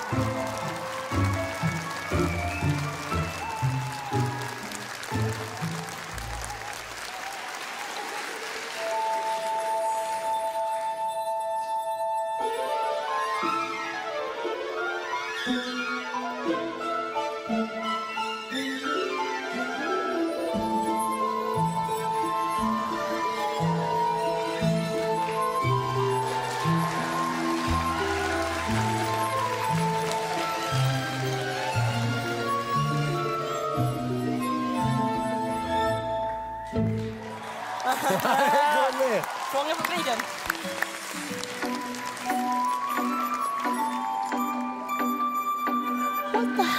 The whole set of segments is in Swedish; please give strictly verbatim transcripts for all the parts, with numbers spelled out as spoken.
Fånga publiken. What the?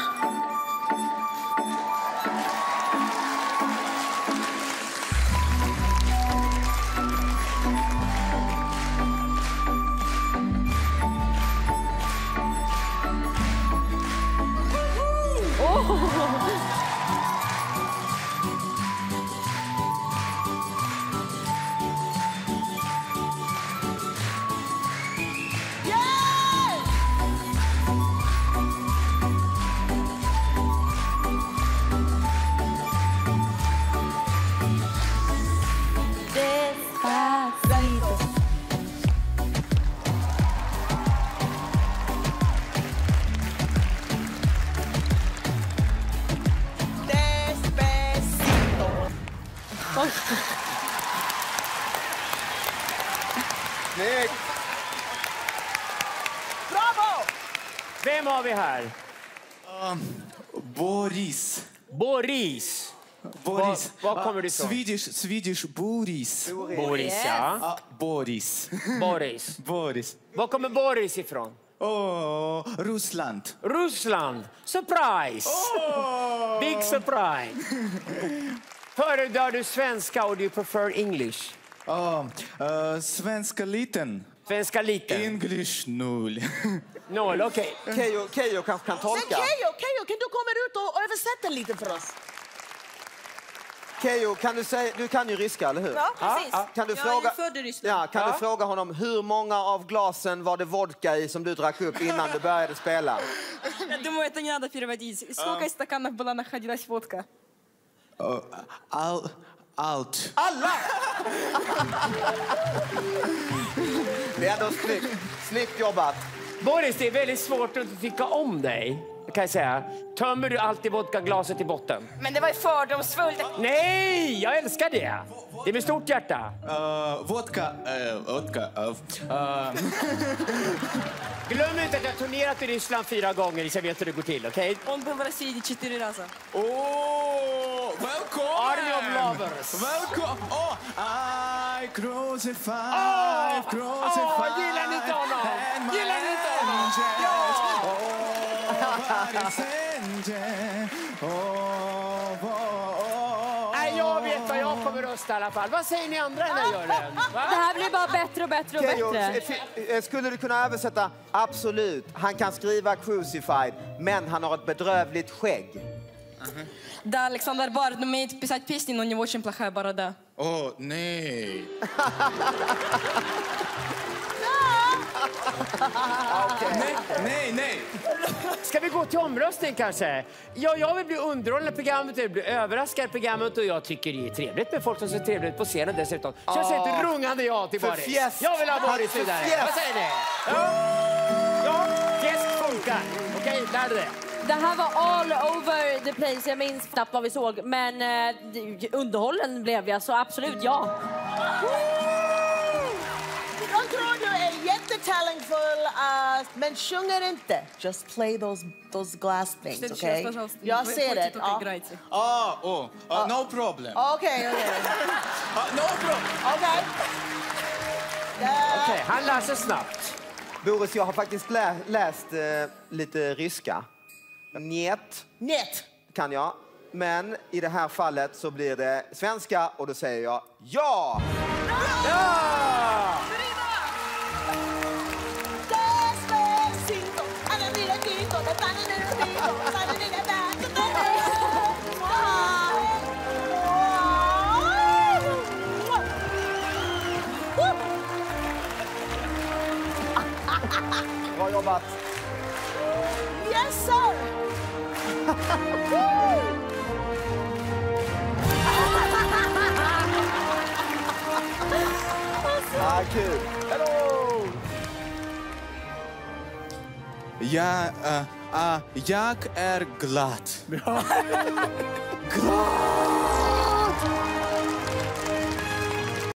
Snyggt! Bravo! Vem har vi här? Um, Boris. Boris. Boris. Var, var kommer du ifrån? Swedish, Swedish Boris. Boris, Boris ja. Uh, Boris. Boris. Boris. Var kommer Boris ifrån? Oh, Ryssland. Ryssland. Surprise! Oh. Big surprise! Föredrar du svenska och du prefer English? Oh, uh, svenska liten. Svenska liten. English noll. Noll, okej. Okay. Keyyo, Keyyo kanske kan tolka. Men Keyyo, Keyyo, kan du komma ut och översätta lite för oss? Keyyo, kan du säga, du kan ju ryska, eller hur? Ja, precis. Ja, kan du jag fråga, är född i Ryssland. ja, kan Ja. du fråga honom hur många av glasen var det vodka i som du drack upp innan du började spela? Я думаю, это не надо переводить. Сколько стаканов была находилась водка? Uh, all, allt. Alla! Det är ändå snyggt. Snyggt jobbat. Boris, det är väldigt svårt att inte tycka om dig. Kan jag säga. Tömmer du alltid vodkaglaset i botten? Men det var ju fördomsfullt. Nej, jag älskar det. Det är med stort hjärta. Uh, vodka. Uh, vodka. Uh, uh. Glöm inte att jag har turnerat i Ryssland fyra gånger så jag vet hur det går till, okej? Okay? Он был в России четыре раза. Oh, välkommen! Army of Lovers. Välkommen! Oh, I crucify, Åh, crucify. åh, gillar ni inte honom? Gillar ni inte honom? Ja! Nej, jag vet vad jag kommer rösta i alla fall. Vad säger ni andra när jag gör den? Va? Det här blir bara bättre och bättre och Keyyo, bättre. skulle du kunna översätta? Absolut. Han kan skriva crucified, men han har ett bedrövligt skägg. Да, Александр Бард умеет писать песни, но у него очень плохая борода. Åh, nej. Okay. Nej, nej, nej. Ska vi gå till omröstning kanske? Ja, jag vill bli underhållande i programmet, jag vill bli överraskad i programmet och jag tycker det är trevligt med folk som ser trevligt på scenen dessutom. Så jag säger ett rungande ja till För Boris. fjäsk. Jag vill ha Boris För vidare. fjäsk. Vad säger ni? Ja, ja fjäsk funkar. Okej, okay, lär det. Det här var all over the place. Jag minns knappt vad vi såg. Men eh, underhållen blev jag, så absolut ja. Jag tror du är jättetalangfull, uh, men sjunger inte. Just play those, those glass things, Следующий okej? раз, пожалуйста, Jag вы ser хотите, det. только Ja. играйте. Ah, oh, uh, no problem. Okej, okej. Uh, no problem. Okej. Okej, okay, han lär sig snabbt. Boris, jag har faktiskt lä läst eh, lite ryska. Njet Njet. kan jag. Men i det här fallet så blir det svenska och då säger jag ja! Ja! Despacito, ananillatito, ananillatito, ananillatito. Bra jobbat! Yes, sir! Ah, kul. Hallå! Ja, uh, uh, jag är glad. Glad!